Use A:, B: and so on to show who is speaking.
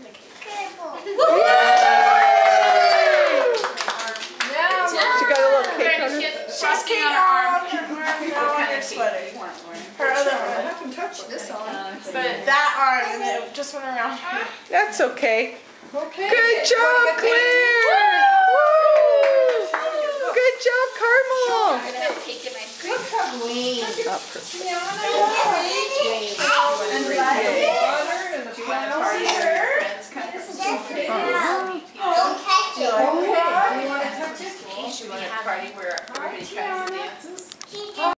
A: the cake.
B: She got a little cake on her.
A: She's cake on her arm.
C: On your sweater. Her other arm.
D: I can touch
C: This arm.
A: But
C: That arm, and then it just went around.
B: That's okay.
D: Okay.
B: Good job, Claire! Woo! Good job, Carmel!
A: I'm gonna have cake in my screen.
D: Look how clean.
B: Oh, perfect.
D: And the water and the flowers here.
B: Uh-huh.
D: Okay. Do you want to touch it?
A: Should we have a party where everybody tries to dance?